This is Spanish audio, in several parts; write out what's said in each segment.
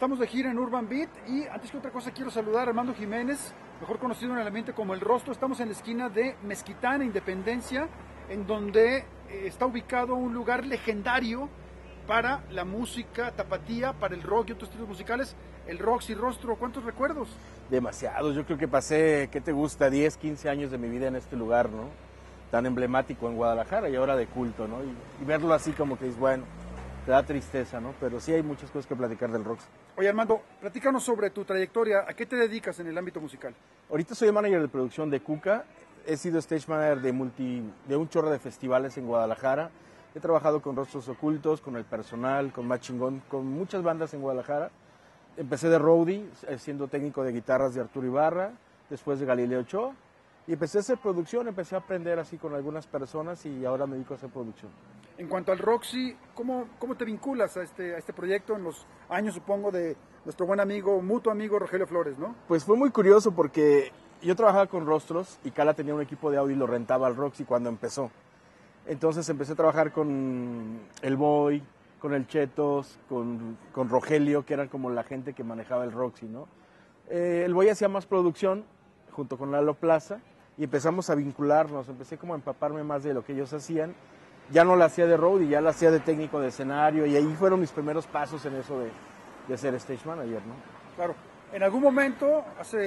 estamos de gira en Urban Beat y antes que otra cosa quiero saludar a Armando Jiménez, mejor conocido en el ambiente como El Rostro. Estamos en la esquina de Mezquitán e Independencia, en donde está ubicado un lugar legendario para la música tapatía, para el rock y otros estilos musicales, el Roxy Rostro. ¿Cuántos recuerdos? Demasiados, yo creo que pasé, ¿qué te gusta? 10, 15 años de mi vida en este lugar, ¿no? Tan emblemático en Guadalajara y ahora de culto, ¿no? Y verlo así como que dices, bueno, te da tristeza, ¿no? Pero sí hay muchas cosas que platicar del Roxy. Oye, Armando, platícanos sobre tu trayectoria. ¿A qué te dedicas en el ámbito musical? Ahorita soy el manager de producción de Cuca. He sido stage manager de un chorro de festivales en Guadalajara. He trabajado con Rostros Ocultos, con El Personal, con Más Chingón, con muchas bandas en Guadalajara. Empecé de roadie, siendo técnico de guitarras de Arturo Ibarra, después de Galileo Ochoa. Y empecé a hacer producción, empecé a aprender así con algunas personas y ahora me dedico a hacer producción. En cuanto al Roxy, ¿cómo te vinculas a este proyecto en los años, supongo, de nuestro buen amigo, mutuo amigo Rogelio Flores, ¿no? Pues fue muy curioso porque yo trabajaba con Rostros y Cala tenía un equipo de audio y lo rentaba al Roxy cuando empezó. Entonces empecé a trabajar con el Boy, con el Chetos, con Rogelio, que eran como la gente que manejaba el Roxy, ¿no? El Boy hacía más producción junto con Lalo Plaza y empezamos a vincularnos, empecé como a empaparme más de lo que ellos hacían. Ya no la hacía de roadie, ya la hacía de técnico de escenario y ahí fueron mis primeros pasos en eso de ser stage manager, ¿no? Claro, en algún momento,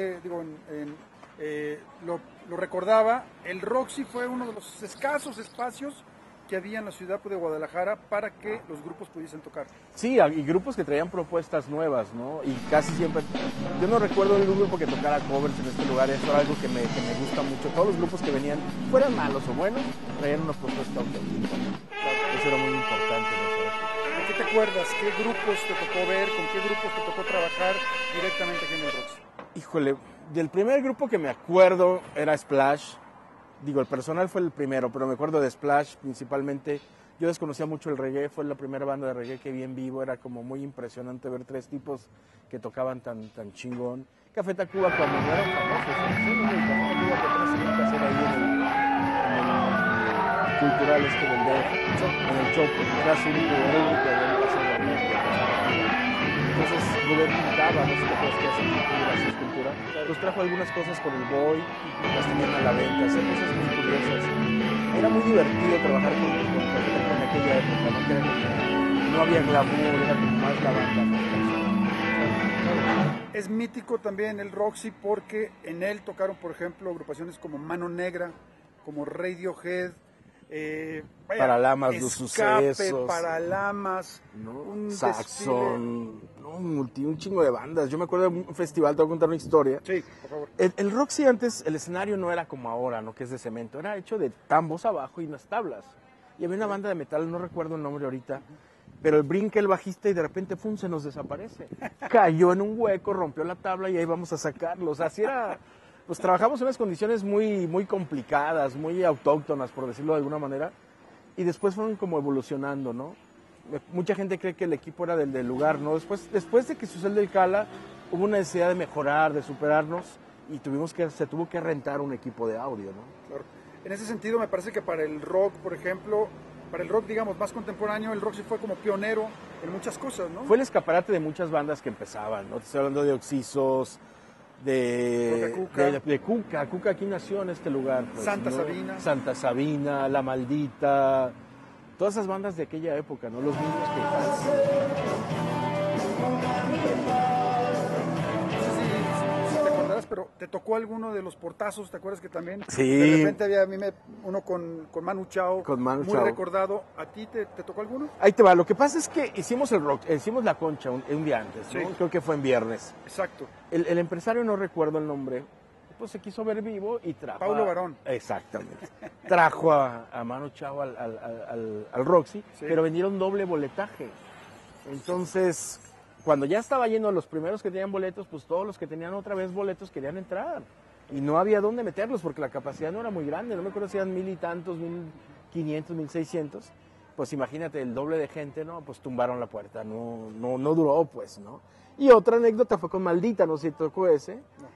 lo recordaba, el Roxy fue uno de los escasos espacios que había en la ciudad de Guadalajara para que los grupos pudiesen tocar. Sí, y grupos que traían propuestas nuevas, ¿no? Y casi siempre, yo no recuerdo ningún grupo que tocara covers en este lugar, eso era algo que me gusta mucho. Todos los grupos que venían, fueran malos o buenos, traían una propuesta auténtica, ¿no? Eso era muy importante en esa época. ¿De qué te acuerdas? ¿Qué grupos te tocó ver? ¿Con qué grupos te tocó trabajar directamente aquí en el Roxy? Híjole, del primer grupo que me acuerdo era Splash. Digo, El Personal fue el primero, pero me acuerdo de Splash principalmente. Yo desconocía mucho el reggae, fue la primera banda de reggae que vi en vivo. Era como muy impresionante ver tres tipos que tocaban tan chingón. Café Tacuba cuando no eran famosos, Café Tacuba que apenas que hacer ahí en el cultural del DF, en el Chopo. Era su único, era el único que había pasado en el Entonces, Rubén pintaba, no sé qué cosas que hacen escultura. Pues trajo algunas cosas con el Boy, las tenían a la venta, hacían cosas muy curiosas. Era muy divertido trabajar con aquella época, ¿no? Que era como, no había glamour, era como más la banda, ¿no? Es mítico también el Roxy porque en él tocaron, por ejemplo, agrupaciones como Mano Negra, como Radiohead, Paralamas, Los Sucesos, Paralamas, ¿no? un Saxon, no, un chingo de bandas. Yo me acuerdo de un festival, te voy a contar una historia. Sí, por favor. El Roxy antes, el escenario no era como ahora, ¿no? Que es de cemento, era hecho de tambos abajo y unas tablas. Y había una banda de metal, no recuerdo el nombre ahorita, pero brinca el bajista y de repente, ¡pum!, se nos desaparece. Cayó en un hueco, rompió la tabla y ahí vamos a sacarlo. O sea, así era. Pues trabajamos en unas condiciones muy complicadas, muy autóctonas, por decirlo de alguna manera, y después fueron como evolucionando, ¿no? Mucha gente cree que el equipo era del lugar, ¿no? Después de que sucedió el Cala, hubo una necesidad de mejorar, de superarnos, y se tuvo que rentar un equipo de audio, ¿no? Claro. En ese sentido, me parece que para el rock, por ejemplo, para el rock, digamos, más contemporáneo, el Roxy fue como pionero en muchas cosas, ¿no? Fue el escaparate de muchas bandas que empezaban, ¿no? Te estoy hablando de Oxisos, de Cuca aquí nació en este lugar, pues, Santa ¿no? Sabina, Santa Sabina, La Maldita, todas esas bandas de aquella época, ¿no? Los mismos que no sé si te acordarás, pero ¿te tocó alguno de los portazos? ¿Te acuerdas que también sí, de repente había uno con Manu Chao, muy Chao, recordado? ¿A ti te tocó alguno? Ahí te va, lo que pasa es que hicimos la concha un día antes, ¿no? Sí. Creo que fue en viernes. Exacto. El empresario, no recuerdo el nombre, pues se quiso ver vivo y trajo Paulo Barón. Exactamente. Trajo a Manu Chao al Roxy, sí, pero vendieron doble boletaje. Entonces, cuando ya estaba lleno los primeros que tenían boletos, pues todos los que tenían otra vez boletos querían entrar. Y no había dónde meterlos porque la capacidad no era muy grande. No me acuerdo si eran 1,000 y tantos, 1,500, 1,600. Pues imagínate, el doble de gente, ¿no? Pues tumbaron la puerta. No duró, pues, ¿no? Y otra anécdota fue con Maldita, no sé si tocó ese. No.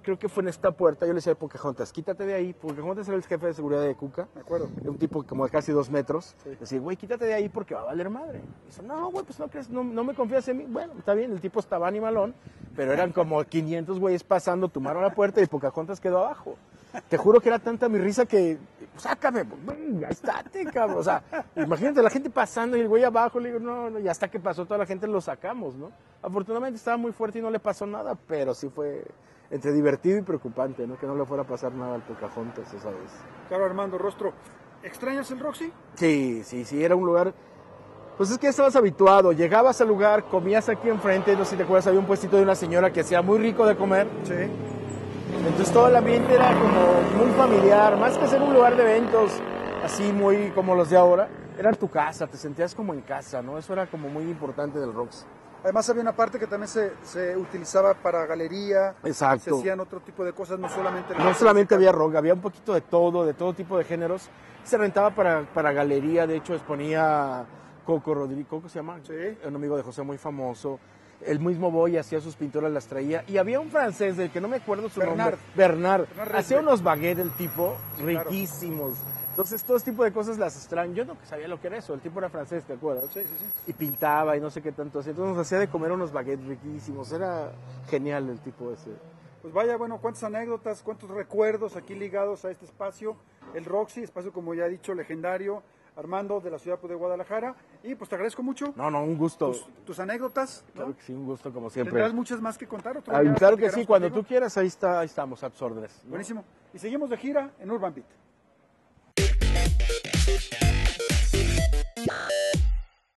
creo que fue en esta puerta, yo le decía a Pocahontas, quítate de ahí. Pocahontas era el jefe de seguridad de Cuca. Me acuerdo. Un tipo como de casi 2 metros. Sí. Decía, güey, quítate de ahí porque va a valer madre. Y dice, no, güey, pues no crees, no me confías en mí. Bueno, está bien, el tipo estaba animalón, pero eran como 500 güeyes pasando, tomaron la puerta y Pocahontas quedó abajo. Te juro que era tanta mi risa que, sácame, güey, ya estate, cabrón. O sea, imagínate la gente pasando y el güey abajo, le digo, no, y hasta que pasó toda la gente lo sacamos, ¿no? Afortunadamente estaba muy fuerte y no le pasó nada, pero sí fue entre divertido y preocupante, ¿no? Que no le fuera a pasar nada al Pocahontas esa vez. Claro, Armando Rostro, ¿extrañas el Roxy? Sí, era un lugar. Pues es que estabas habituado, llegabas al lugar, comías aquí enfrente, no sé si te acuerdas, había un puestito de una señora que hacía muy rico de comer. Sí. Entonces todo el ambiente era como muy familiar, más que ser un lugar de eventos así muy como los de ahora, era tu casa, te sentías como en casa, ¿no? Eso era como muy importante del Roxy. Además había una parte que también se utilizaba para galería. Exacto. Se hacían otro tipo de cosas, no solamente... No solamente había rock, había un poquito de todo tipo de géneros. Se rentaba para galería, de hecho exponía Coco Rodríguez, ¿Coco se llama? Sí. Un amigo de José muy famoso. El mismo Boy hacía sus pinturas, las traía. Y había un francés del que no me acuerdo su nombre. Bernard. Hacía unos baguettes del tipo riquísimos. Claro. Entonces, todo este tipo de cosas las extraño. Yo no sabía lo que era eso. El tipo era francés, ¿te acuerdas? Sí. Y pintaba y no sé qué tanto hacía. Entonces, nos hacía de comer unos baguettes riquísimos. Era genial el tipo ese. Pues vaya, bueno, cuántas anécdotas, cuántos recuerdos aquí ligados a este espacio. El Roxy, espacio, como ya he dicho, legendario. Armando, de la ciudad de Guadalajara. Y pues te agradezco mucho. No, un gusto. Tus anécdotas. Claro, ¿no? Que sí, un gusto como siempre. Tendrás muchas más que contar. Claro que sí, cuando tú quieras, ahí estamos, a tus órdenes, ¿no? Buenísimo. Y seguimos de gira en Urban Beat.